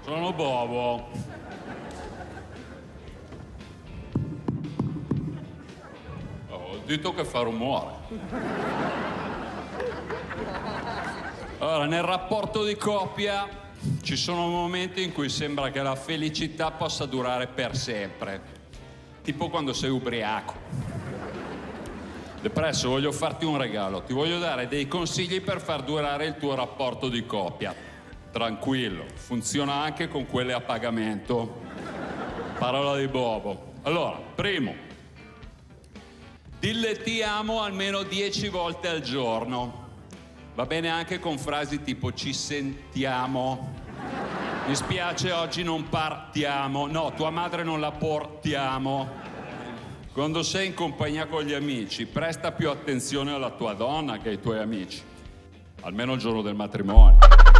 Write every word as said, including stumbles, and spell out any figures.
Sono Bobo. Ho detto che fa rumore. Allora, nel rapporto di coppia ci sono momenti in cui sembra che la felicità possa durare per sempre. Tipo quando sei ubriaco. Depresso, voglio farti un regalo. Ti voglio dare dei consigli per far durare il tuo rapporto di coppia. Tranquillo, funziona anche con quelle a pagamento. Parola di Bobo. Allora, primo, dille ti amo almeno dieci volte al giorno. Va bene anche con frasi tipo ci sentiamo. Mi spiace, oggi non partiamo. No, tua madre non la portiamo. Quando sei in compagnia con gli amici, presta più attenzione alla tua donna che ai tuoi amici. Almeno il giorno del matrimonio.